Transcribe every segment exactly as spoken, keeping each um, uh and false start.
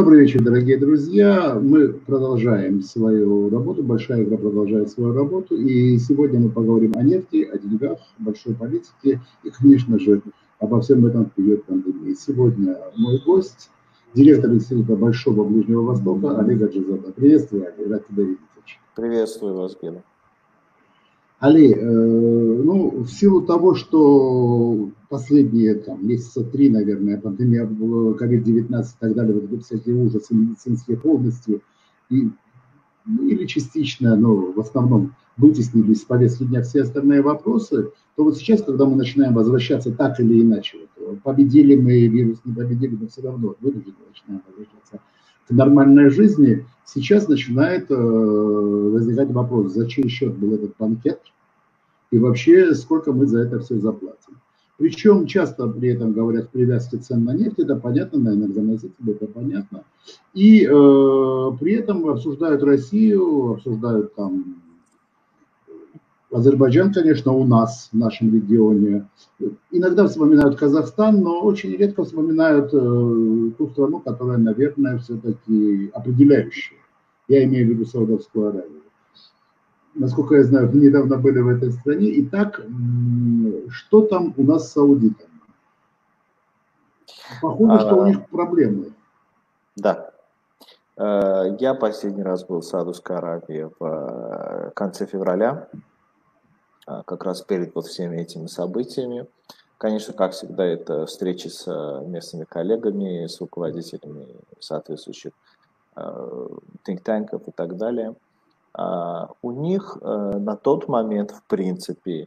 Добрый вечер, дорогие друзья. Мы продолжаем свою работу, Большая игра продолжает свою работу. И сегодня мы поговорим о нефти, о деньгах, большой политике и, конечно же, обо всем этом в период пандемии. Сегодня мой гость, директор Института Большого Ближнего Востока Олег Аджизадзе. Приветствую, Олег, рад тебя видеть. Приветствую вас, Гена. Али, э, ну, в силу того, что последние там, месяца три, наверное, пандемия ковид девятнадцать и так далее, вот всякие ужасы медицинские полностью, и, ну, или частично, но в основном вытеснились с повестки дня все остальные вопросы, то вот сейчас, когда мы начинаем возвращаться так или иначе, вот, победили мы вирус, не победили, но все равно вынуждены начинаем возвращаться к нормальной жизни, сейчас начинает э, возникать вопрос, за чей счет был этот банкет, и вообще, сколько мы за это все заплатим. Причем часто при этом говорят привязки цен на нефть, это понятно, на энергоносители, это понятно. И э, при этом обсуждают Россию, обсуждают там Азербайджан, конечно, у нас, в нашем регионе. Иногда вспоминают Казахстан, но очень редко вспоминают э, ту страну, которая, наверное, все-таки определяющая. Я имею в виду Саудовскую Аравию. Насколько я знаю, вы недавно были в этой стране. Итак, что там у нас с саудитами? Похоже, что у них проблемы. Да. Я последний раз был в Саудовской Аравии в конце февраля, как раз перед вот всеми этими событиями. Конечно, как всегда, это встречи с местными коллегами, с руководителями соответствующих think-танков и так далее. У них на тот момент, в принципе,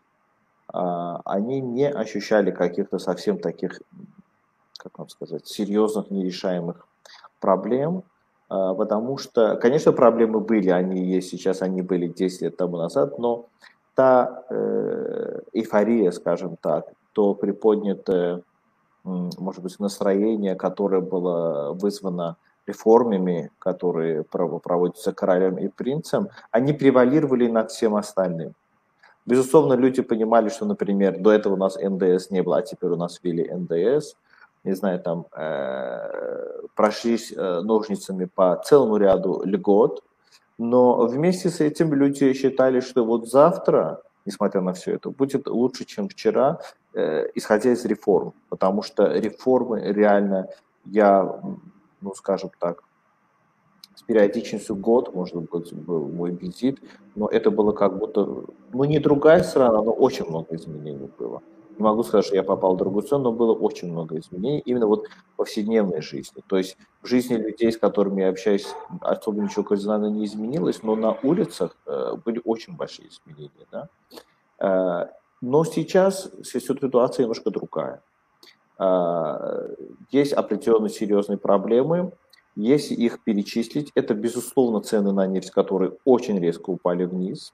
они не ощущали каких-то совсем таких, как вам сказать, серьезных нерешаемых проблем, потому что, конечно, проблемы были, они есть сейчас, они были десять лет тому назад, но та эйфория, скажем так, то приподнятое, может быть, настроение, которое было вызвано реформами, которые проводятся королем и принцем, они превалировали над всем остальным. Безусловно, люди понимали, что, например, до этого у нас эн дэ эс не было, а теперь у нас ввели эн дэ эс, не знаю, там э, прошлись э, ножницами по целому ряду льгот, но вместе с этим люди считали, что вот завтра, несмотря на все это, будет лучше, чем вчера, э, исходя из реформ, потому что реформы реально, я, ну, скажем так, с периодичностью год, может быть, был мой визит, но это было как будто, ну, не другая страна, но очень много изменений было. Не могу сказать, что я попал в другую страну, но было очень много изменений именно вот в повседневной жизни. То есть в жизни людей, с которыми я общаюсь, особо ничего кардинально не изменилось, но на улицах э, были очень большие изменения. Да? Э, но сейчас ситуация немножко другая. Э, есть определенные серьезные проблемы. Если их перечислить, это, безусловно, цены на нефть, которые очень резко упали вниз.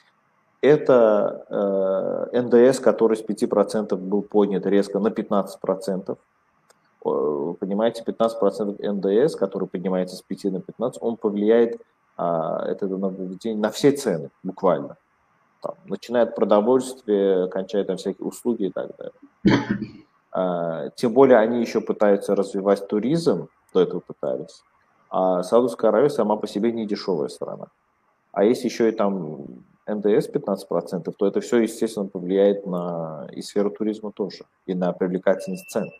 Это э, эн дэ эс, который с пяти процентов был поднят резко на пятнадцать процентов. Вы понимаете, пятнадцать процентов эн дэ эс, который поднимается с пяти на пятнадцать, он повлияет э, это нововведение на все цены, буквально. Там, начиная от продовольствия, кончая там всякие услуги и так далее. Э, тем более они еще пытаются развивать туризм, до этого пытались. А Саудовская Аравия сама по себе не дешевая страна. А если еще и там эн дэ эс пятнадцать процентов, то это все, естественно, повлияет на и сферу туризма тоже, и на привлекательность цен.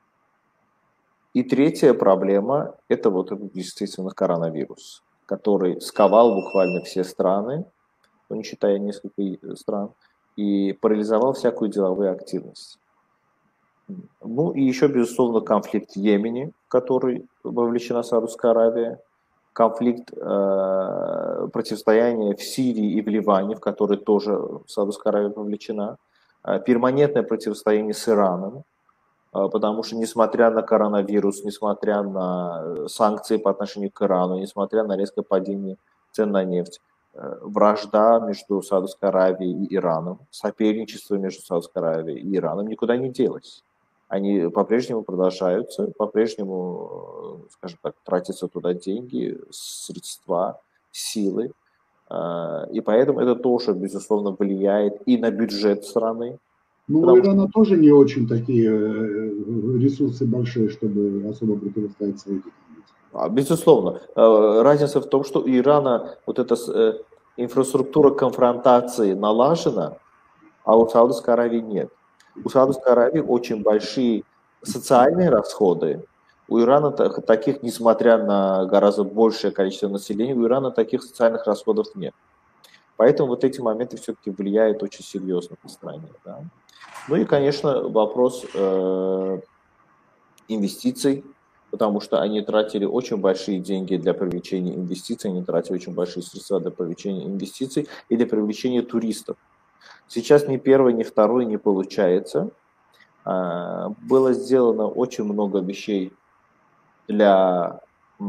И третья проблема – это вот, естественно, коронавирус, который сковал буквально все страны, ну, не считая несколько стран, и парализовал всякую деловую активность. Ну и еще, безусловно, конфликт в Йемене, в который вовлечена Саудовская Аравия, конфликт э, противостояния в Сирии и в Ливане, в который тоже Саудовская Аравия вовлечена, э, перманентное противостояние с Ираном, э, потому что, несмотря на коронавирус, несмотря на санкции по отношению к Ирану, несмотря на резкое падение цен на нефть, э, вражда между Саудовской Аравией и Ираном, соперничество между Саудовской Аравией и Ираном никуда не делось. Они по-прежнему продолжаются, по-прежнему, скажем так, тратятся туда деньги, средства, силы. И поэтому это тоже, безусловно, влияет и на бюджет страны. Ну, у Ирана что... тоже не очень такие ресурсы большие, чтобы особо противостоять саудитам. Безусловно. Разница в том, что у Ирана вот эта инфраструктура конфронтации налажена, а у Саудовской Аравии нет. У Саудовской Аравии очень большие социальные расходы. У Ирана таких, несмотря на гораздо большее количество населения, у Ирана таких социальных расходов нет. Поэтому вот эти моменты все-таки влияют очень серьезно по стране. Да? Ну и, конечно, вопрос э, инвестиций, потому что они тратили очень большие деньги для привлечения инвестиций, они тратили очень большие средства для привлечения инвестиций и для привлечения туристов. Сейчас ни первый, ни второй не получается. Было сделано очень много вещей для,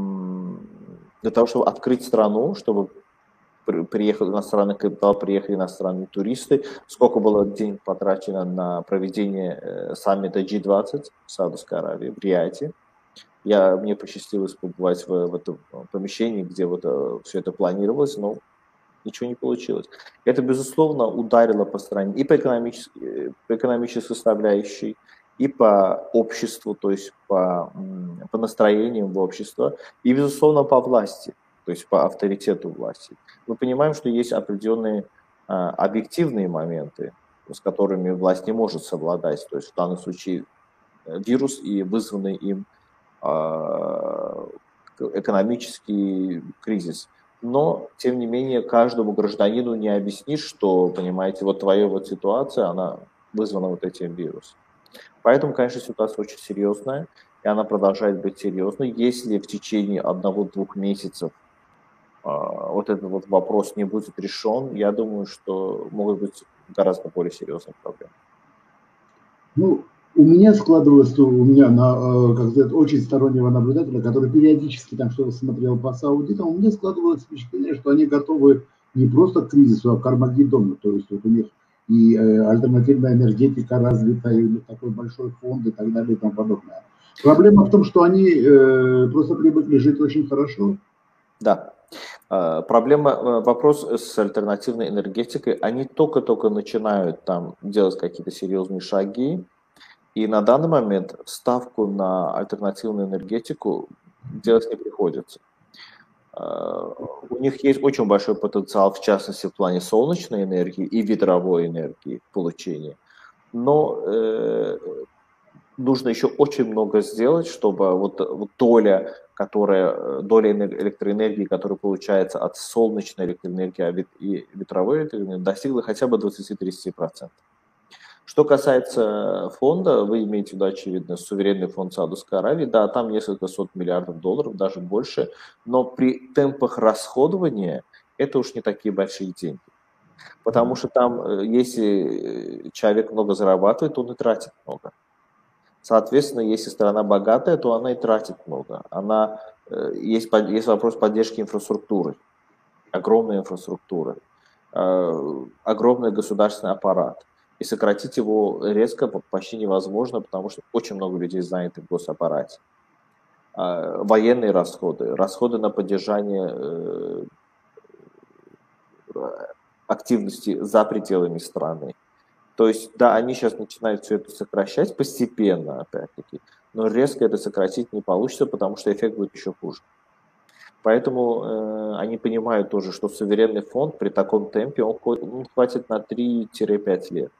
для того, чтобы открыть страну, чтобы приехал иностранный капитал, приехали иностранные туристы. Сколько было денег потрачено на проведение саммита джи двадцать в Саудовской Аравии, в Риаде. Я, мне посчастливилось побывать в, в этом помещении, где вот все это планировалось, но ничего не получилось. Это, безусловно, ударило по стране и по экономической, по экономической составляющей, и по обществу, то есть по, по настроениям в общество, и, безусловно, по власти, то есть по авторитету власти. Мы понимаем, что есть определенные а, объективные моменты, с которыми власть не может совладать, то есть в данном случае вирус и вызванный им а, экономический кризис. Но, тем не менее, каждому гражданину не объяснишь, что, понимаете, вот твоя вот ситуация, она вызвана вот этим вирусом. Поэтому, конечно, ситуация очень серьезная, и она продолжает быть серьезной. Если в течение одного-двух месяцев э, вот этот вот вопрос не будет решен, я думаю, что могут быть гораздо более серьезные проблемы. Ну, у меня складывалось, у меня, на, как сказать, очень стороннего наблюдателя, который периодически там что-то смотрел по саудитам, у меня складывалось впечатление, что они готовы не просто к кризису, а к Армагеддону. То есть вот у них и э, альтернативная энергетика развита, и у них такой большой фонд и так далее и тому подобное. Проблема в том, что они э, просто привыкли жить очень хорошо. Да. Проблема, вопрос с альтернативной энергетикой, они только-только начинают там делать какие-то серьезные шаги, и на данный момент ставку на альтернативную энергетику делать не приходится. У них есть очень большой потенциал, в частности, в плане солнечной энергии и ветровой энергии получения. Но э, нужно еще очень много сделать, чтобы вот, вот доля, которая, доля электроэнергии, которая получается от солнечной электроэнергии и ветровой электроэнергии, достигла хотя бы двадцать-тридцать процентов. Что касается фонда, вы имеете в виду, очевидно, суверенный фонд Саудовской Аравии, да, там несколько сот миллиардов долларов, даже больше, но при темпах расходования это уж не такие большие деньги. Потому что там, если человек много зарабатывает, он и тратит много. Соответственно, если страна богатая, то она и тратит много. Она, есть, есть вопрос поддержки инфраструктуры, огромная инфраструктура, огромный государственный аппарат. И сократить его резко почти невозможно, потому что очень много людей заняты в госаппарате. Военные расходы, расходы на поддержание активности за пределами страны. То есть, да, они сейчас начинают все это сокращать постепенно, опять-таки, но резко это сократить не получится, потому что эффект будет еще хуже. Поэтому э, они понимают тоже, что суверенный фонд при таком темпе, он, он хватит на три-пять лет.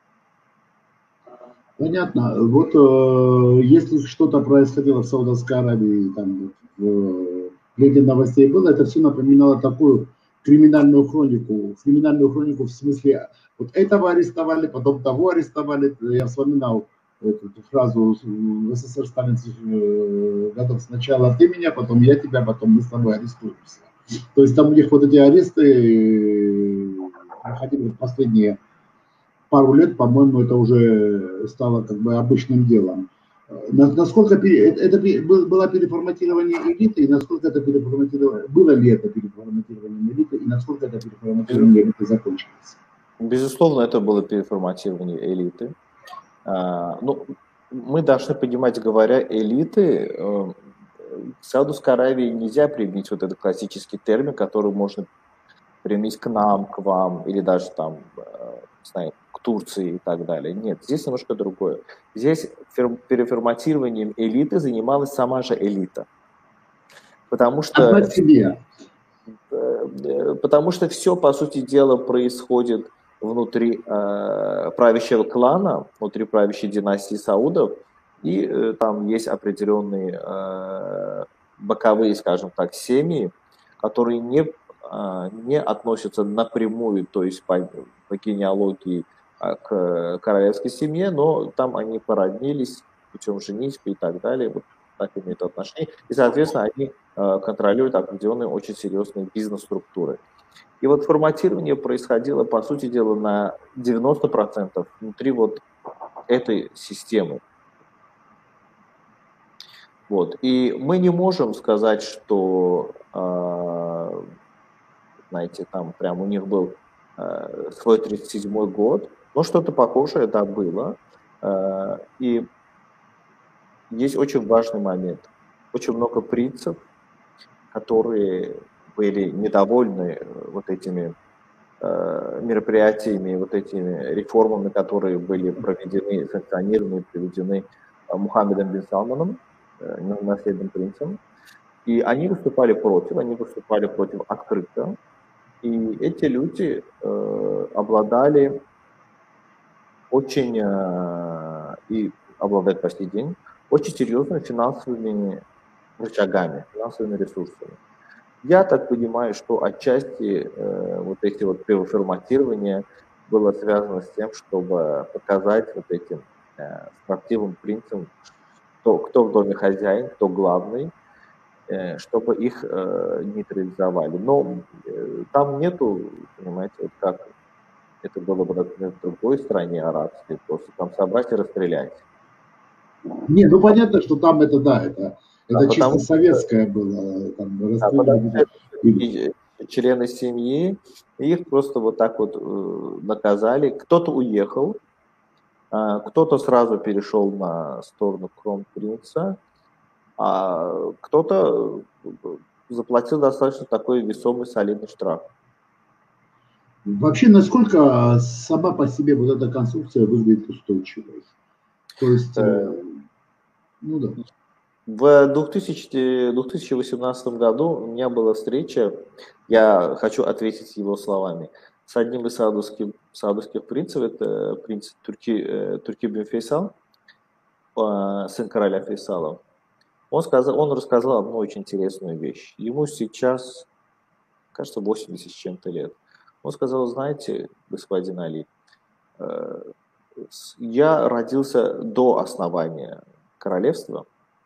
Понятно. Вот э, если что-то происходило в Саудовской Аравии, там, в лете новостей было, это все напоминало такую криминальную хронику. Криминальную хронику в смысле, вот этого арестовали, потом того арестовали. Я вспоминал эту, эту фразу, в СССР Сталин э, готов сначала ты меня, потом я тебя, потом мы с тобой арестуемся. То есть там у них вот эти аресты проходили в последние пару лет, по-моему, это уже стало как бы обычным делом. Насколько это было переформатирование элиты, и насколько это переформатирование, было ли это переформатирование элиты, и насколько это переформатирование элиты закончилось? Безусловно, это было переформатирование элиты. Ну, мы должны понимать, говоря элиты, в Саудовской Аравии нельзя применить вот этот классический термин, который можно применить к нам, к вам, или даже там, не знаю, к Турции и так далее. Нет, здесь немножко другое. Здесь переформатированием элиты занималась сама же элита. Потому что, Одна семья. потому что все, по сути дела, происходит внутри э, правящего клана, внутри правящей династии Саудов, и э, там есть определенные э, боковые, скажем так, семьи, которые не, э, не относятся напрямую, то есть по, по генеалогии э, к королевской семье, но там они породнились путем женитьбы и так далее, вот так имеют отношение, и, соответственно, они э, контролируют определенные очень серьезные бизнес-структуры. И вот форматирование происходило, по сути дела, на девяносто процентов внутри вот этой системы. Вот. И мы не можем сказать, что, э, знаете, там прям у них был э, свой тридцать седьмой год, но что-то похожее, да, было. Э, и есть очень важный момент. Очень много принцев, которые были недовольны вот этими мероприятиями, вот этими реформами, которые были проведены, санкционированы, приведены Мухаммедом бин Салманом, наследным принцем. И они выступали против, они выступали против открыто. И эти люди э, обладали очень, э, и обладают по сей день, очень серьезными финансовыми рычагами, финансовыми ресурсами. Я так понимаю, что отчасти э, вот эти вот переформатирования было связано с тем, чтобы показать вот этим э, строптивым принцам, кто, кто в доме хозяин, кто главный, э, чтобы их э, нейтрализовали. Но э, там нету, понимаете, вот как это было бы, например, в другой стране арабской, просто там собрать и расстрелять. Не, ну понятно, что там это, да, это, А это чисто потому советское было, там, А потому расстреливали. что это члены семьи, их просто вот так вот э, наказали. Кто-то уехал, а, кто-то сразу перешел на сторону кронпринца, а кто-то э, заплатил достаточно такой весомый солидный штраф. Вообще, насколько сама по себе вот эта конструкция выглядит устойчивой? То есть, Э, э, ну да. В две тысячи восемнадцатом году у меня была встреча, я хочу ответить его словами, с одним из саудовских, саудовских принцев, это принц Турки, э, Турки бин Фейсал, э, сын короля Фейсала. Он, сказал, он рассказал одну очень интересную вещь. Ему сейчас, кажется, восемьдесят с чем-то лет. Он сказал: знаете, господин Али, э, я родился до основания королевства,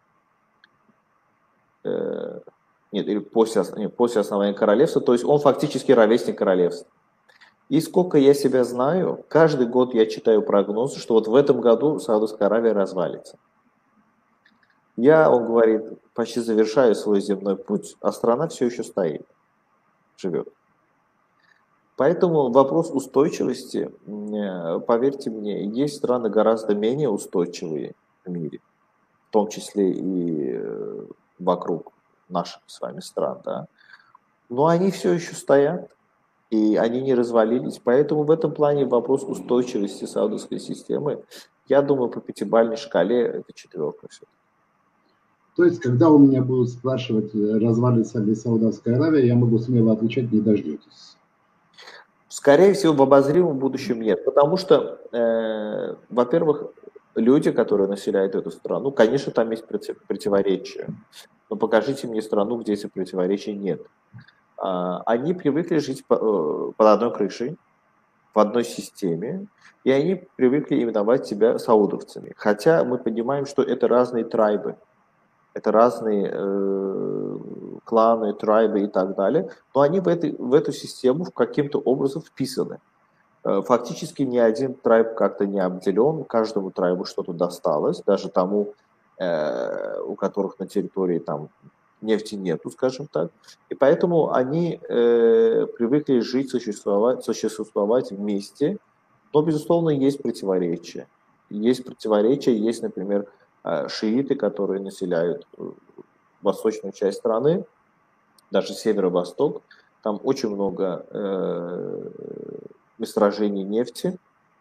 э, нет, или после, нет, после основания королевства, то есть он фактически ровесник королевства. И сколько я себя знаю, каждый год я читаю прогнозы, что вот в этом году Саудовская Аравия развалится. Я, он говорит, почти завершаю свой земной путь, а страна все еще стоит, живет. Поэтому вопрос устойчивости, поверьте мне, есть страны гораздо менее устойчивые в мире, в том числе и вокруг наших с вами стран, да. Но они все еще стоят, и они не развалились. Поэтому в этом плане вопрос устойчивости саудовской системы, я думаю, по пятибалльной шкале это четверка все. То есть, когда у меня будут спрашивать, развалится ли Саудовская Аравия, я могу смело отвечать: не дождетесь. Скорее всего, в обозримом будущем нет, потому что, э, во-первых, люди, которые населяют эту страну, конечно, там есть противоречия, но покажите мне страну, где этих противоречий нет. А, они привыкли жить по, э, под одной крышей, в одной системе, и они привыкли именовать себя саудовцами. Хотя мы понимаем, что это разные трайбы, это разные э, кланы, трайбы и так далее, но они в, этой, в эту систему каким-то образом вписаны. Э, фактически ни один трайб как-то не обделен, каждому трайбу что-то досталось, даже тому, э, у которых на территории там нефти нету, скажем так. И поэтому они э, привыкли жить, существовать, существовать вместе, но, безусловно, есть противоречия. Есть противоречия, есть, например, шииты, которые населяют восточную часть страны, даже северо-восток. Там очень много э, месторождений нефти,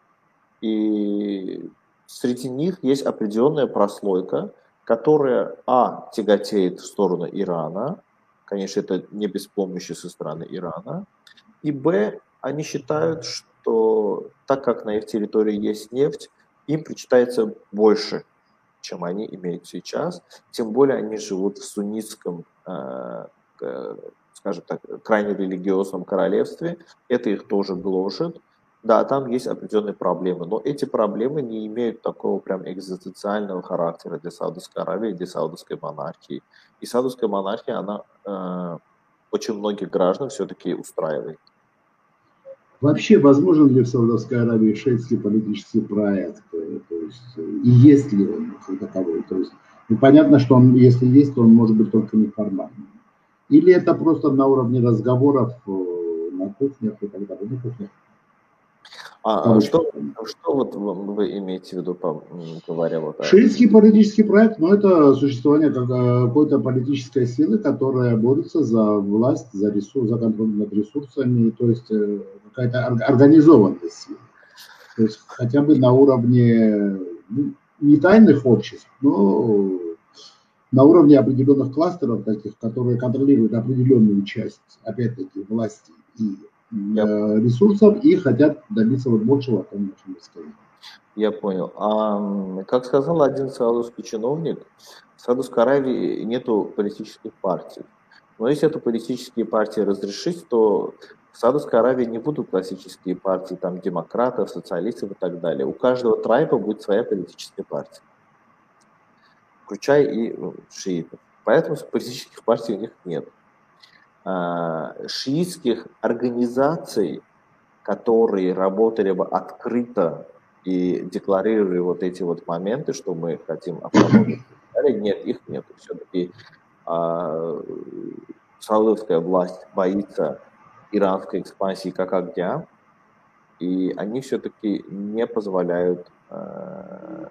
и среди них есть определенная прослойка, которая, а, тяготеет в сторону Ирана, Конечно, это не без помощи со стороны Ирана. И б, они считают, что так как на их территории есть нефть, им причитается больше, чем они имеют сейчас. Тем более они живут в суннитском, э, э, скажем так, крайне религиозном королевстве. Это их тоже гложет. Да, там есть определенные проблемы, но эти проблемы не имеют такого прям экзистенциального характера для Саудовской Аравии, для саудовской монархии. И саудовская монархия, она э, очень многих граждан все-таки устраивает. Вообще, возможен ли в Саудовской Аравии шиитский политический проект? То есть, и есть ли он как таковой? То есть, ну, понятно, что он, если есть, то он может быть только неформальным. Или это просто на уровне разговоров на кухнях и так далее, на кухнях. А что, что вот вы имеете в виду, говоря вот о... Шиитский политический проект, ну, это существование какой-то политической силы, которая борется за власть, за, ресурс, за контроль над ресурсами, то есть какая-то организованная сила. То есть хотя бы на уровне ну, не тайных обществ, но на уровне определенных кластеров таких, которые контролируют определенную часть, опять-таки, власти и э, ресурсов и хотят добиться вот большего, о том, о чем вы сказали. Я понял. А, как сказал один саудовский чиновник, в Саудовской Аравии нету политических партий. Но если эту политические партии разрешить, то в Саудовской Аравии не будут классические партии, там, демократов, социалистов и так далее. У каждого трайба будет своя политическая партия, включая и шиитов. Поэтому политических партий у них нет. А, шиитских организаций, которые работали бы открыто и декларировали вот эти вот моменты, что мы хотим автономию, нет, их нет. Все-таки а, саудовская власть боится иранской экспансии как огня, и они все-таки не позволяют а,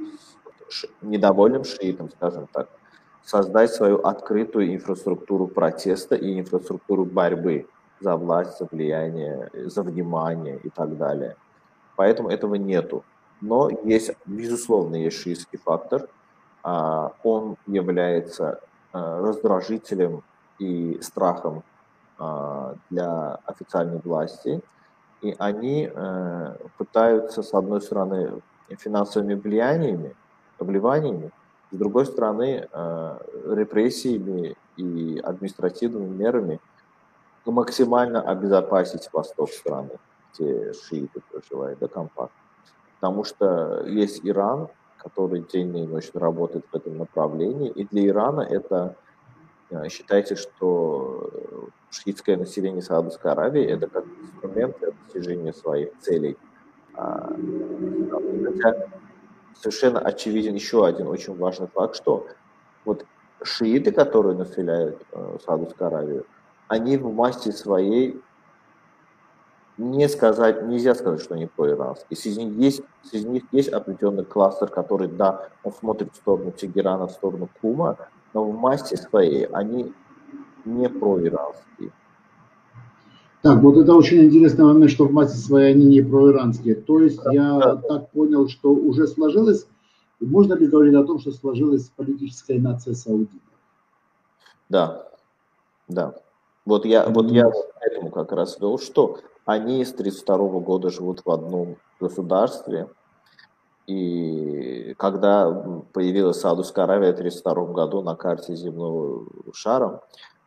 недовольным шиитам, скажем так, создать свою открытую инфраструктуру протеста и инфраструктуру борьбы за власть, за влияние, за внимание и так далее. Поэтому этого нету. Но есть, безусловно, есть шиитский фактор. Он является раздражителем и страхом для официальной власти. И они пытаются, с одной стороны, финансовыми влияниями, вливаниями, с другой стороны, репрессиями и административными мерами максимально обезопасить восток страны, где шииты проживают, да, компактно. Потому что есть Иран, который день и ночь работает в этом направлении, и для Ирана это, считайте, что шиитское население Саудовской Аравии это как инструмент для достижения своих целей. Хотя совершенно очевиден еще один очень важный факт, что вот шииты, которые населяют Саудовскую Аравию, они в массе своей не сказать, нельзя сказать, что они проиранские. Среди них есть, среди них есть определенный кластер, который, да, он смотрит в сторону Тегерана, в сторону Кума, но в массе своей они не проиранские. Так, вот это очень интересный момент, что в массе своей они не проиранские. То есть да, я да. так понял, что уже сложилось, можно ли говорить о том, что сложилась политическая нация саудитов? Да, да. Вот я, mm-hmm. вот я вот этому как раз вел, что они с тридцать второго года живут в одном государстве, и когда появилась Саудовская Аравия в тридцать втором году на карте земного шара,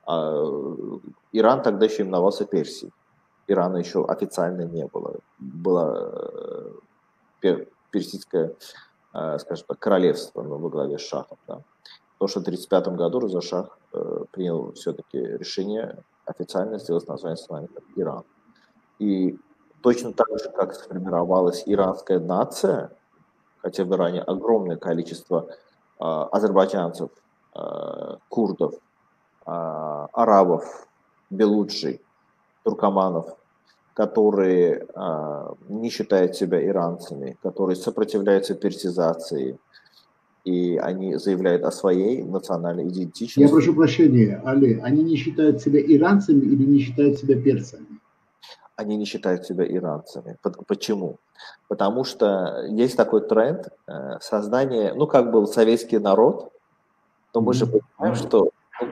Иран тогда еще именовался Персией. Ирана еще официально не было. Было персидское, скажем так, королевство во главе с шахом. Да. Потому что в тридцать пятом году Реза Шах принял все-таки решение официально сделать название страны как Иран. И точно так же, как сформировалась иранская нация, хотя в Иране огромное количество э, азербайджанцев, э, курдов, э, арабов, белуджей, туркоманов, которые э, не считают себя иранцами, которые сопротивляются персизации, и они заявляют о своей национальной идентичности. Я прошу прощения, Али, они не считают себя иранцами или не считают себя персами? Они не считают себя иранцами. Почему? Потому что есть такой тренд создания, ну, как был советский народ, но мы же понимаем, что ну,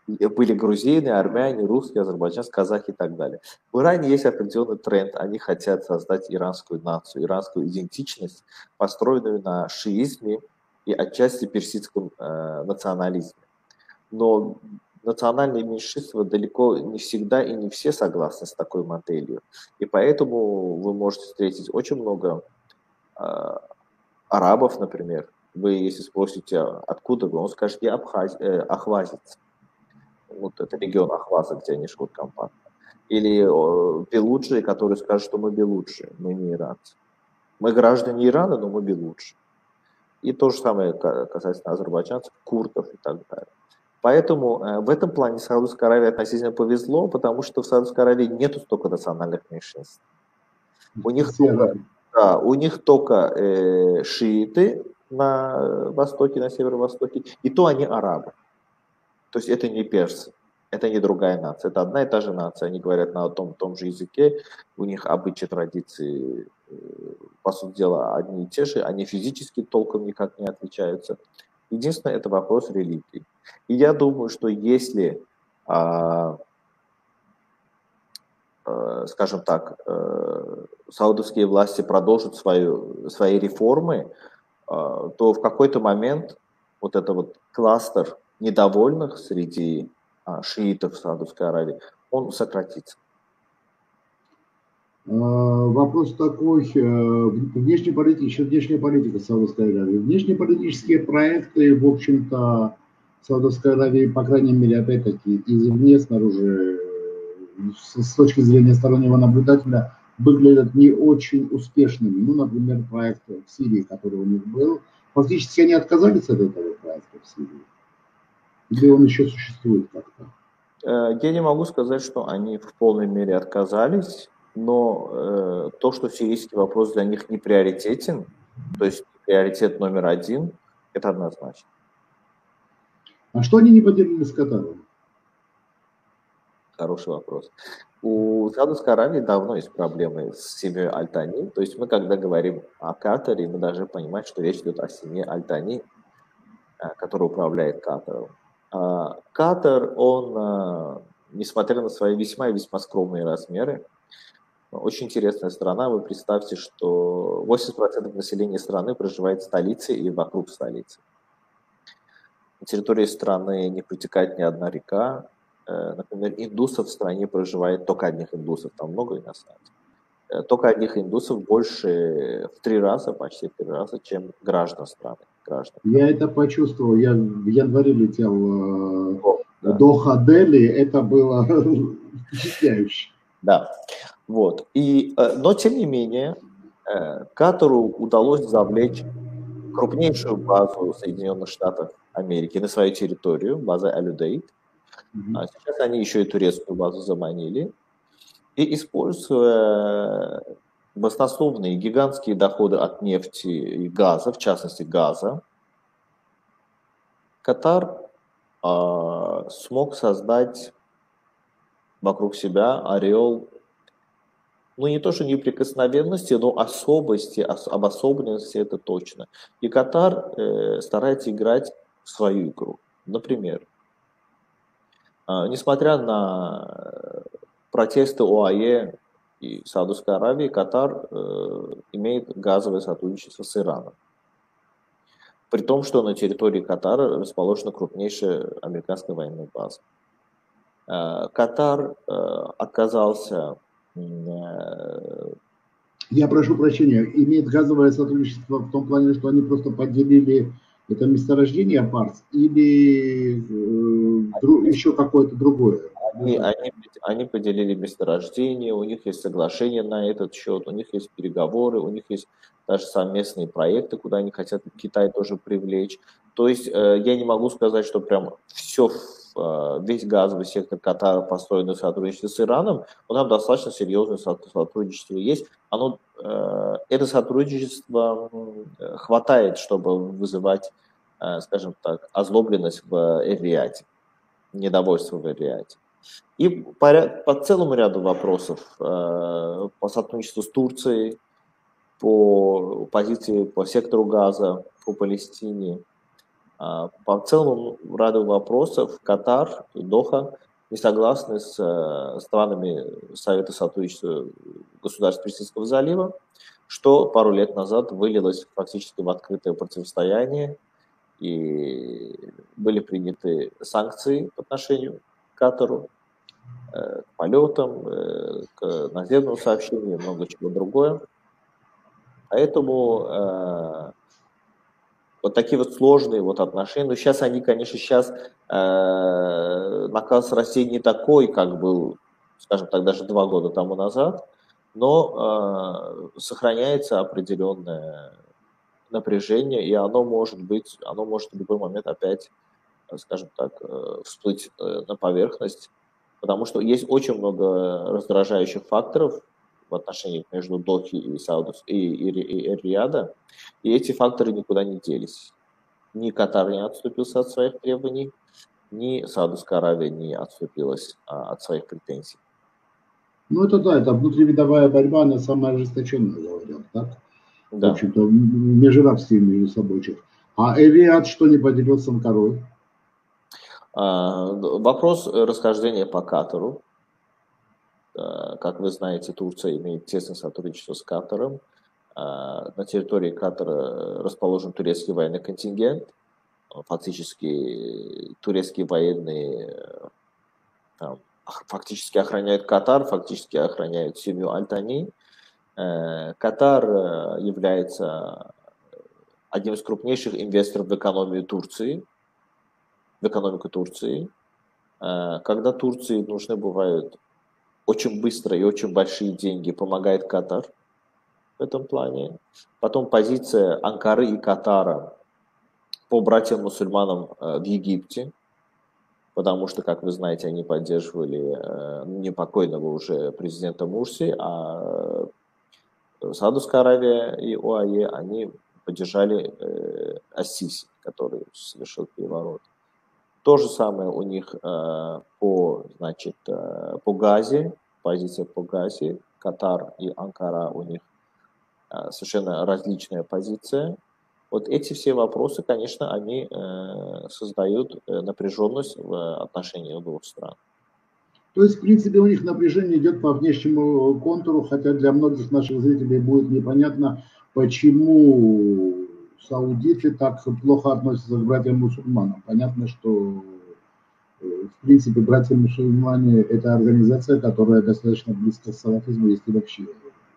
Были грузины, армяне, русские, азербайджанцы, казахи и так далее. В Иране есть определенный тренд. Они хотят создать иранскую нацию, иранскую идентичность, построенную на шиизме и отчасти персидском э, национализме. Но национальные меньшинства далеко не всегда и не все согласны с такой моделью. И поэтому вы можете встретить очень много э, арабов, например. Вы, если спросите, откуда вы, он скажет, я абхаз, э, ахвазец. Вот это регион Ахваза, где они живут компактно. Или о, белуджи, которые скажут, что мы белуджи, мы не иранцы. Мы граждане Ирана, но мы белуджи. И то же самое касательно азербайджанцев, курдов и так далее. Поэтому э, в этом плане Саудовской Аравии относительно повезло, потому что в Саудовской Аравии нету столько национальных меньшинств. У них только, да, у них только э, шииты на востоке, на северо-востоке, и то они арабы. То есть это не персы, это не другая нация, это одна и та же нация, они говорят на том, том же языке, у них обычаи, традиции, по сути дела, одни и те же, они физически толком никак не отличаются. Единственное, это вопрос религии. И я думаю, что если, а, а, скажем так, а, саудовские власти продолжат свою, свои реформы, а, то в какой-то момент вот это вот кластер недовольных среди а, шиитов Саудовской Аравии, он сократится. Вопрос такой, внешнеполитический, еще внешняя политика Саудовской Аравии. Внешнеполитические проекты, в общем-то, Саудовской Аравии, по крайней мере, опять-таки, извне, снаружи, с точки зрения стороннего наблюдателя, выглядят не очень успешными. Ну, например, проект в Сирии, который у них был. Фактически они отказались от этого проекта в Сирии. Или он еще существует как-то? Я не могу сказать, что они в полной мере отказались, но э, то, что сирийский вопрос для них не приоритетен, то есть приоритет номер один, это однозначно. А что они не поделили с Катаром? Хороший вопрос. У Саудовской Аравии давно есть проблемы с семьей Аль-Тани. То есть мы, когда говорим о Катаре, мы должны понимать, что речь идет о семье Аль-Тани, который управляет Катаром. Катар, он, несмотря на свои весьма и весьма скромные размеры, очень интересная страна. Вы представьте, что восемьдесят процентов населения страны проживает в столице и вокруг столицы. На территории страны не протекает ни одна река. Например, индусов в стране проживает только одних индусов, там много иностранцев. Только одних индусов больше в три раза, почти в три раза, чем граждан страны. Граждан. Я это почувствовал. Я в январе летел О, да. до Хадели. Это было впечатляюще. Да, вот. И, но тем не менее, Катару удалось завлечь крупнейшую базу Соединенных Штатов Америки на свою территорию, база Аль-Удейд. А сейчас они еще и турецкую базу заманили. И используя баснословные гигантские доходы от нефти и газа, в частности газа, Катар э, смог создать вокруг себя ореол, ну не то что неприкосновенности, но особости, ос, обособленности, это точно. И Катар э, старается играть в свою игру. Например, э, несмотря на протесты ОАЕ и Саудовской Аравии, Катар э, имеет газовое сотрудничество с Ираном. При том, что на территории Катара расположена крупнейшая американская военная база. Э, Катар э, отказался... Э, Я прошу прощения, имеет газовое сотрудничество в том плане, что они просто поделили это месторождение Парс или э, друг, еще какое-то другое? Они, они, они поделили месторождение, у них есть соглашение на этот счет, у них есть переговоры, у них есть даже совместные проекты, куда они хотят Китай тоже привлечь. То есть э, я не могу сказать, что прям все, э, весь газовый сектор Катара построен на сотрудничестве с Ираном, но там достаточно серьезное сотрудничество есть. Оно, э, это сотрудничество э, хватает, чтобы вызывать, э, скажем так, озлобленность в Эр-Рияде, недовольство в Эр-Рияде. И по, по целому ряду вопросов, э, по сотрудничеству с Турцией, по позиции по сектору газа, по Палестине, По целому ряду вопросов Катар и Доха не согласны с странами Совета сотрудничества государств Персидского залива, что пару лет назад вылилось фактически в открытое противостояние, и были приняты санкции по отношению к Катару, к полетам, к наземному сообщению и много чего другое. Поэтому вот такие вот сложные вот отношения. Но сейчас они, конечно, сейчас э, наказ России не такой, как был, скажем так, даже два года тому назад, но э, сохраняется определенное напряжение, и оно может быть, оно может в любой момент опять, скажем так, э, всплыть э, на поверхность, потому что есть очень много раздражающих факторов в отношениях между Дохи и Саудов и, и, и, и Риада, и эти факторы никуда не делись. Ни Катар не отступился от своих требований, ни Саудовская Аравия не отступилась а, от своих претензий. Ну это да, это внутривидовая борьба, она самая ожесточенная, говорят, так? Да. В общем-то, межарабские между собой. А Эриад что не поделился с Анкарой? А, вопрос расхождения по Катару. Как вы знаете, Турция имеет тесное сотрудничество с Катаром. На территории Катара расположен турецкий военный контингент. Фактически турецкие военные там, фактически охраняют Катар, фактически охраняют семью Аль-Тани. Катар является одним из крупнейших инвесторов в экономию Турции, в экономику Турции. Когда Турции нужны бывают очень быстро и очень большие деньги, помогает Катар в этом плане. Потом позиция Анкары и Катара по братьям-мусульманам в Египте, потому что, как вы знаете, они поддерживали не покойного уже президента Мурси, а Саудовская Аравия и ОАЕ, они поддержали Ас-Сиси, который совершил переворот. То же самое у них по, значит, по Газе, позиция по Газе, Катар и Анкара, у них совершенно различная позиция. Вот эти все вопросы, конечно, они создают напряженность в отношении двух стран. То есть, в принципе, у них напряжение идет по внешнему контуру, хотя для многих наших зрителей будет непонятно, почему саудиты так плохо относятся к братьям-мусульманам. Понятно, что, в принципе, братья-мусульмане – это организация, которая достаточно близка к салафизму, если вообще.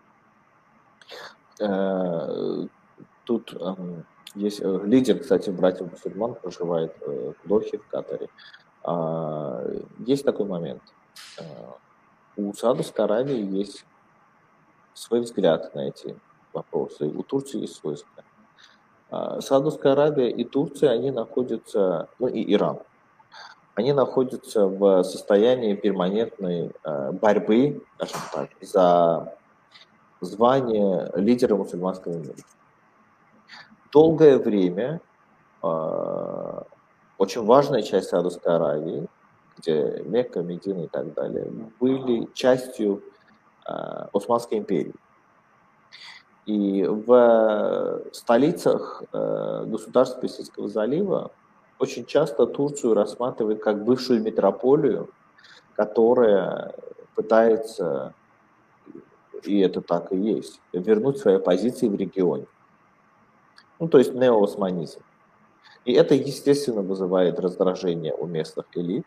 Тут есть лидер, кстати, братьев-мусульман, проживает в Дохе, в Катаре. Есть такой момент. У Саудовской Аравии есть свой взгляд на эти вопросы, у Турции есть свой взгляд. Саудовская Аравия и Турция, они находятся, ну и Иран, они находятся в состоянии перманентной борьбы, скажем так, за звание лидера мусульманского мира. Долгое время очень важная часть Саудовской Аравии, где Мекка, Медина и так далее, были частью Османской империи. И в столицах государств Персидского залива очень часто Турцию рассматривают как бывшую метрополию, которая пытается, и это так и есть, вернуть свои позиции в регионе. Ну, то есть неоосманизм. И это, естественно, вызывает раздражение у местных элит.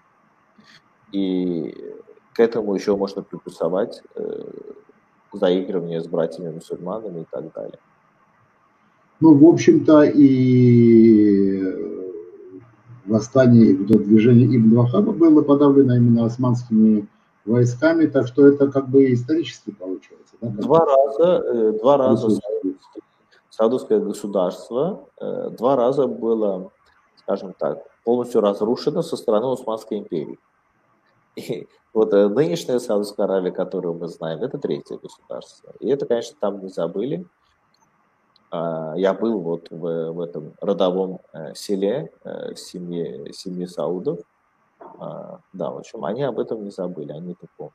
И к этому еще можно приплюсовать э, заигрывание с братьями-мусульманами и так далее. Ну, в общем-то, и восстание, движение Ибн Вахаба было подавлено именно османскими войсками, так что это как бы исторически получается. Да? Два раза, э, два раза Саудовское государство э, два раза было, скажем так, полностью разрушено со стороны Османской империи. И вот э, нынешняя Саудовская Аравия, которую мы знаем, это третье государство. И это, конечно, там не забыли. А, я был вот в, в этом родовом э, селе э, семьи, семьи Саудов. А, да, в общем, они об этом не забыли, они это помнят.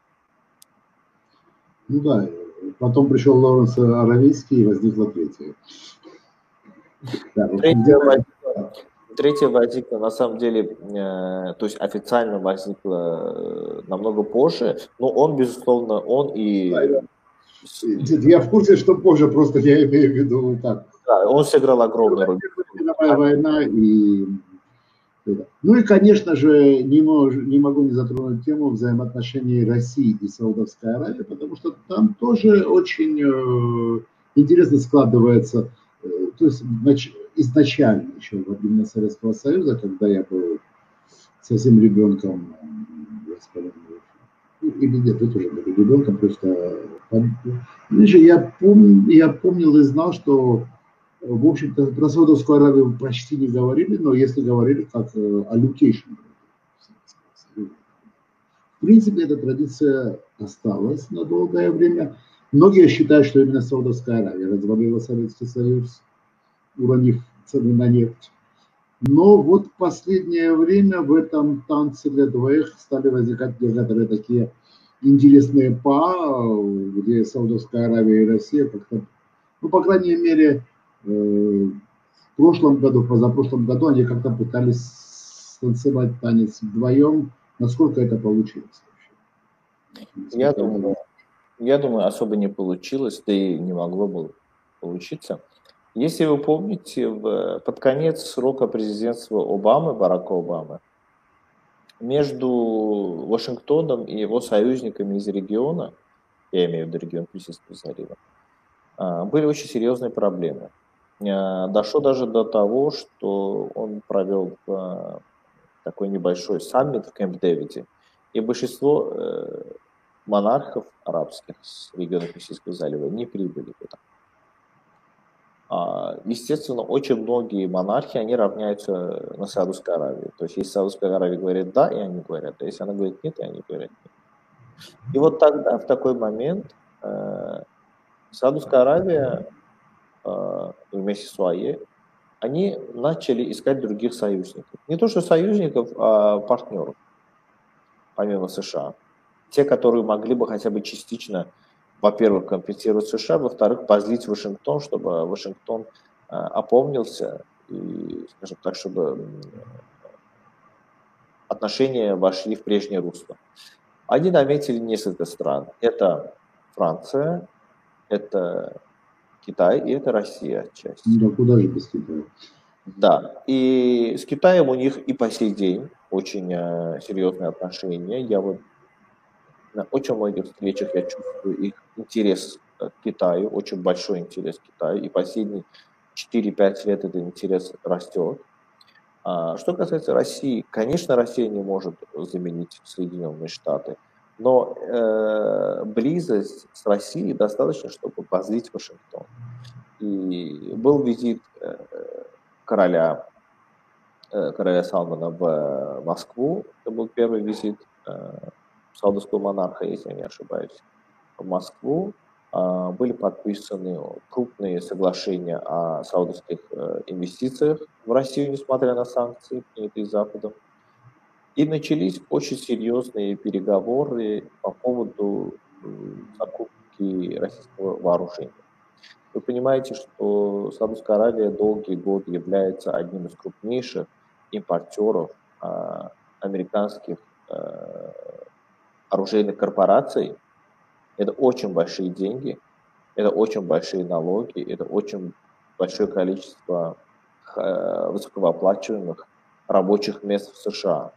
Ну да, потом пришел Лоуренс Аравийский, и возникла третья. Да, третья возникла, Третье возникло, на самом деле, э, то есть официально возникло э, намного позже, но он, безусловно, он и... Я в курсе, что позже, просто я имею в виду вот так. Да, он сыграл огромную роль. Первая мировая война и... Ну и, конечно же, не, мож, не могу не затронуть тему взаимоотношений России и Саудовской Аравии, потому что там тоже очень э, интересно складывается, э, то есть нач, изначально еще во времена Советского Союза, когда я был совсем ребенком, господи, или нет, это уже был ребенком, просто я, пом, я помнил и знал, что в общем-то, про Саудовскую Аравию почти не говорили, но если говорили, как аллокейшн. В принципе, эта традиция осталась на долгое время. Многие считают, что именно Саудовская Аравия развалила Советский Союз, уронив цены на нефть. Но вот в последнее время в этом танце для двоих стали возникать некоторые такие интересные па, где Саудовская Аравия и Россия как-то, ну, по крайней мере, в прошлом году, позапрошлом году они как-то пытались танцевать танец вдвоем. Насколько это получилось вообще? Я думаю, я думаю, особо не получилось, да и не могло бы получиться. Если вы помните, в, под конец срока президентства Обамы, Барака Обамы, между Вашингтоном и его союзниками из региона, я имею в виду регион Персидского залива, были очень серьезные проблемы. Дошло даже до того, что он провел такой небольшой саммит в Кэмп-Дэвиде, и большинство монархов арабских с региона Персидского залива не прибыли туда. Естественно, очень многие монархи, они равняются на Саудовской Аравии. То есть, если Саудовская Аравия говорит «да», и они говорят, а если она говорит «нет», и они говорят «нет». И вот тогда, в такой момент, Саудовская Аравия вместе с ОАЕ, они начали искать других союзников. Не то что союзников, а партнеров, помимо США. Те, которые могли бы хотя бы частично, во-первых, компенсировать США, во-вторых, позлить Вашингтон, чтобы Вашингтон опомнился и, скажем так, чтобы отношения вошли в прежнее русло. Они наметили несколько стран. Это Франция, это Китай и это Россия отчасти. Да куда же без Китая? Да, и с Китаем у них и по сей день очень э, серьезные отношения. Я вот на очень многих встречах я чувствую их интерес к Китаю, очень большой интерес к Китаю, и последние четыре-пять лет этот интерес растет. А что касается России, конечно, Россия не может заменить Соединенные Штаты, но э, близость с Россией достаточно, чтобы позлить Вашингтон. И был визит э, короля, э, короля Салмана в Москву, это был первый визит э, саудовского монарха, если я не ошибаюсь, в Москву. Э, были подписаны крупные соглашения о саудовских э, инвестициях в Россию, несмотря на санкции, принятые Западом. И начались очень серьезные переговоры по поводу закупки российского вооружения. Вы понимаете, что Саудовская Аравия долгие годы является одним из крупнейших импортеров а, американских а, оружейных корпораций. Это очень большие деньги, это очень большие налоги, это очень большое количество а, высокооплачиваемых рабочих мест в США.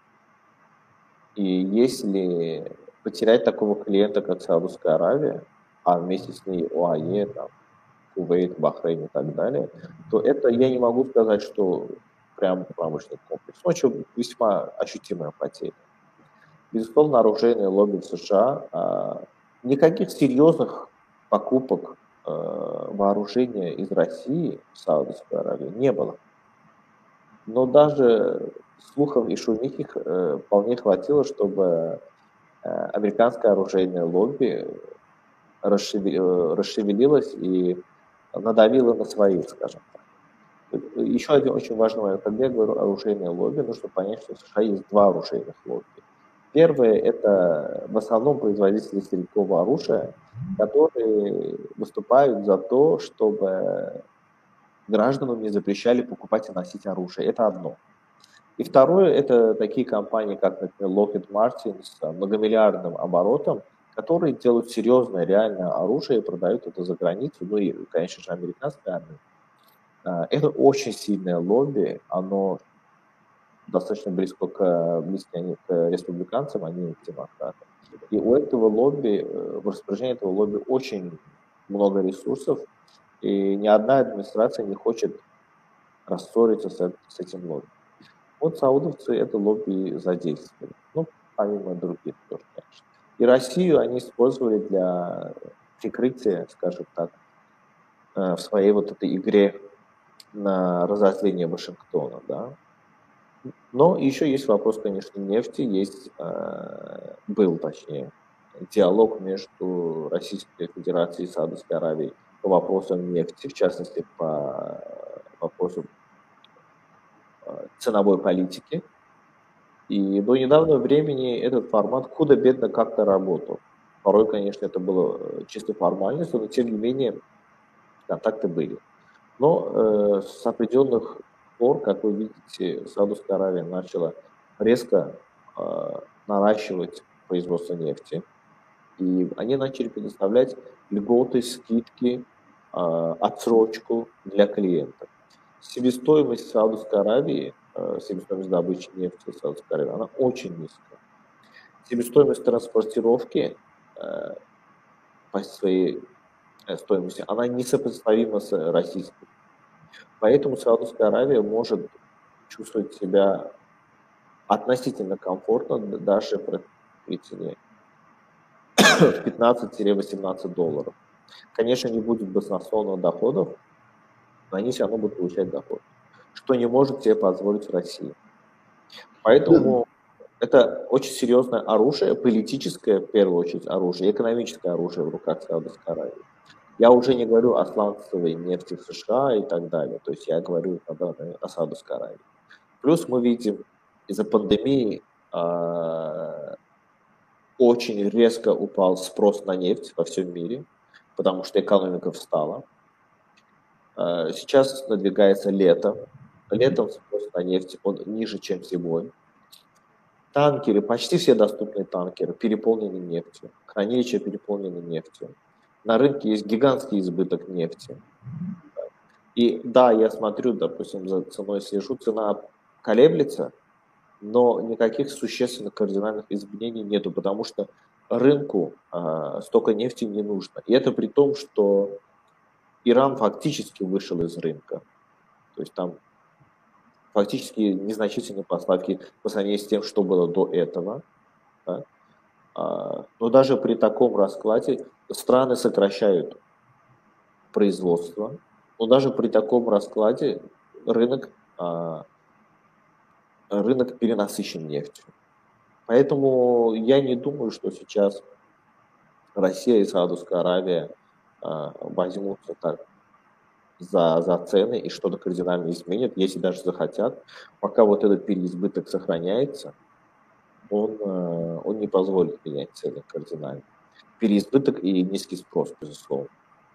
И если потерять такого клиента, как Саудовская Аравия, а вместе с ней ОАЕ, там, Кувейт, Бахрейн и так далее, то это я не могу сказать, что прям промышленный комплекс. Но очень весьма ощутимая потеря. Безусловно, оружейное лобби в США, а, никаких серьезных покупок а, вооружения из России в Саудовскую Аравию не было. Но даже слухов и шумихи э, вполне хватило, чтобы э, американское оружейное лобби расшевелилось, расшевелилось и надавило на своих, скажем так. Еще один очень важный момент. Когда я говорю оружейное лобби, нужно понять, что в США есть два оружейных лобби. Первое – это в основном производители стрелкового оружия, которые выступают за то, чтобы гражданам не запрещали покупать и носить оружие. Это одно. И второе, это такие компании, как, например, Lockheed Martin с многомиллиардным оборотом, которые делают серьезное, реальное оружие и продают это за границу, ну и, конечно же, американской армии. Это очень сильное лобби, оно достаточно близко к, близко к республиканцам, а не к демократам. И у этого лобби, в распоряжении этого лобби очень много ресурсов, и ни одна администрация не хочет рассориться с, с этим лобби. Вот саудовцы это лобби задействовали, ну, помимо других тоже, конечно. И Россию они использовали для прикрытия, скажем так, в своей вот этой игре на разозление Вашингтона, да. Но еще есть вопрос, конечно, нефти, есть, был, точнее, диалог между Российской Федерацией и Саудовской Аравией по вопросам нефти, в частности, по вопросу ценовой политики. И до недавнего времени этот формат худо-бедно как-то работал. Порой, конечно, это было чисто формальностью, но тем не менее контакты были. Но э, с определенных пор, как вы видите, Саудовская Аравия начала резко э, наращивать производство нефти, и они начали предоставлять льготы, скидки, э, отсрочку для клиентов. Себестоимость Саудовской Аравии, э, себестоимость добычи нефти в Саудовской Аравии, она очень низкая. Себестоимость транспортировки э, по своей стоимости, она несопоставима с российской. Поэтому Саудовская Аравия может чувствовать себя относительно комфортно даже при цене в пятнадцать-восемнадцать долларов. Конечно, не будет баснословных доходов, но они все равно будут получать доход, что не может себе позволить Россия. Поэтому это очень серьезное оружие, политическое, в первую очередь, оружие, экономическое оружие в руках Саудовской Аравии. Я уже не говорю о сланцевой нефти в США и так далее, то есть я говорю о Саудовской Аравии. Плюс мы видим, из-за пандемии э, очень резко упал спрос на нефть во всем мире, потому что экономика встала. Э, сейчас надвигается лето. Летом спрос на нефть он ниже, чем зимой. Танкеры, почти все доступные танкеры переполнены нефтью, хранилища переполнены нефтью. На рынке есть гигантский избыток нефти. И да, я смотрю, допустим, за ценой слежу, цена колеблется, но никаких существенных кардинальных изменений нету, потому что рынку э, столько нефти не нужно. И это при том, что Иран фактически вышел из рынка. То есть там фактически незначительные поставки по сравнению с тем, что было до этого. Да? А, но даже при таком раскладе страны сокращают производство. Но даже при таком раскладе рынок, а, рынок перенасыщен нефтью. Поэтому я не думаю, что сейчас Россия и Саудовская Аравия а, возьмутся так за, за цены и что-то кардинально изменят, если даже захотят. Пока вот этот переизбыток сохраняется, он, он не позволит менять цены кардинально. Переизбыток и низкий спрос, безусловно.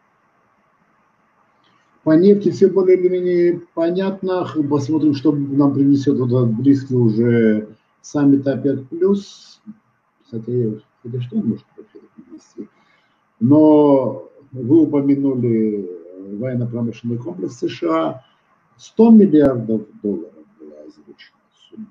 По нефти все более или менее понятно. Посмотрим, что нам принесет этот близкий уже саммит ОПЕК+. Кстати, это что может принести? Но вы упомянули военно-промышленный комплекс США. сто миллиардов долларов была озвучена сумма.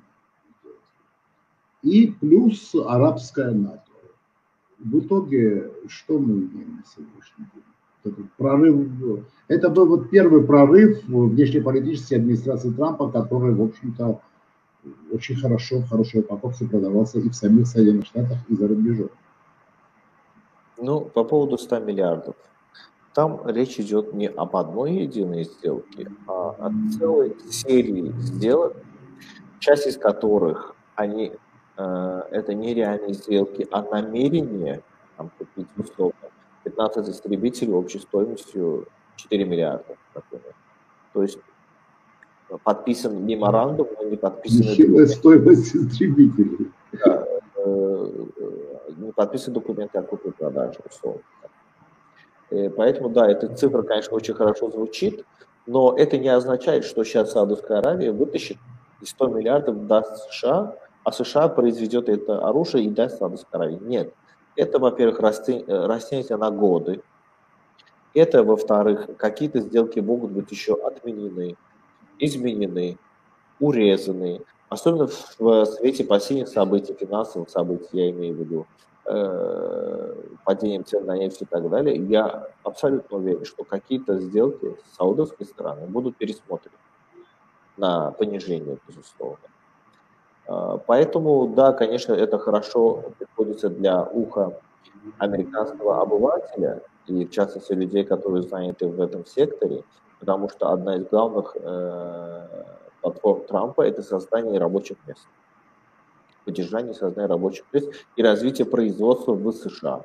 И плюс арабская НАТО. В итоге, что мы имеем на сегодняшний день? Этот прорыв, это был вот первый прорыв внешнеполитической администрации Трампа, который, в общем-то, очень хорошо, в хорошей упаковке продавался и в самих Соединенных Штатах, и за рубежом. Ну, по поводу ста миллиардов. Там речь идет не об одной единой сделке, а о целой серии сделок, часть из которых они, э, это не реальные сделки, а намерение там, купить условно пятнадцать истребителей общей стоимостью четыре миллиарда, например. То есть подписан меморандум, но не подписан... Нехилая стоимость истребителей. Да, э, не подписан документ о купе-продаже, условно. И поэтому, да, эта цифра, конечно, очень хорошо звучит, но это не означает, что сейчас Саудовская Аравия вытащит и сто миллиардов даст США, а США произведет это оружие и даст Саудовской Аравии. Нет. Это, во-первых, растянется на годы. Это, во-вторых, какие-то сделки могут быть еще отменены, изменены, урезаны. Особенно в свете последних событий, финансовых событий, я имею в виду, э, падением цен на нефть и так далее, я абсолютно уверен, что какие-то сделки с саудовской стороны будут пересмотрены на понижение, безусловно. Поэтому, да, конечно, это хорошо приходится для уха американского обывателя, и в частности людей, которые заняты в этом секторе, потому что одна из главных э, платформ Трампа – это создание рабочих мест, поддержание создания рабочих мест и развитие производства в США.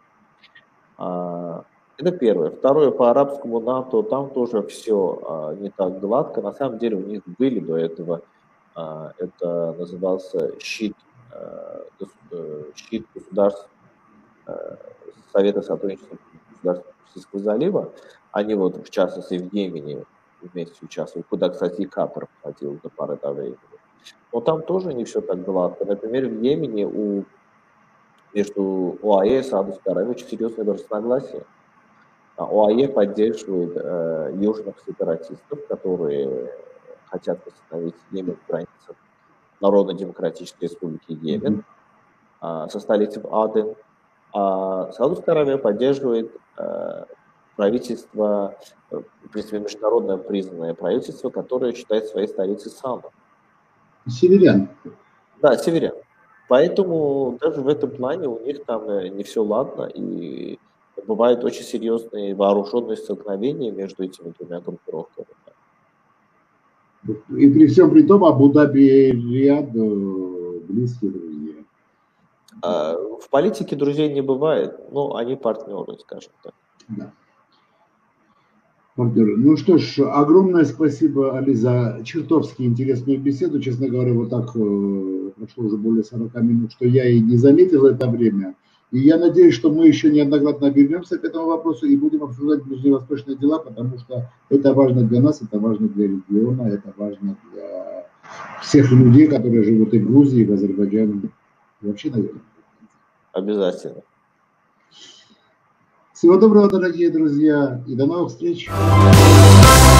А, это первое. Второе, по арабскому НАТО, там тоже все а, не так гладко. На самом деле у них были до этого, а, это назывался щит, а, щит государств, Совета сотрудничества государств Персидского залива, они вот в частности в Йемене вместе участвовали, куда, кстати, и Катар входил до поры до времени. Но там тоже не все так гладко. Например, в Йемене у, между ОАЭ и Саудовской Аравией очень серьезное разногласие. ОАЭ поддерживает э, южных сепаратистов, которые хотят восстановить Йемен в границах Народно-демократической республики Йемен mm-hmm. со столицей в Аден. А Саудовская Аравия поддерживает э, правительство, в принципе, международное признанное правительство, которое считает своей столицей Сана. Северян. Да, северян. Поэтому даже в этом плане у них там не все ладно, и бывают очень серьезные вооруженные столкновения между этими двумя группировками. И при всем при том Абу-Даби и Риад близкие друзья. В политике друзей не бывает, но они партнеры, скажем так. Да. Партнеры. Ну что ж, огромное спасибо, Али, за чертовски интересную беседу. Честно говоря, вот так прошло уже более сорока минут, что я и не заметил это время. И я надеюсь, что мы еще неоднократно вернемся к этому вопросу и будем обсуждать ближневосточные дела, потому что это важно для нас, это важно для региона, это важно для всех людей, которые живут и в Грузии, и в Азербайджане. И вообще, наверное. Обязательно. Всего доброго, дорогие друзья, и до новых встреч.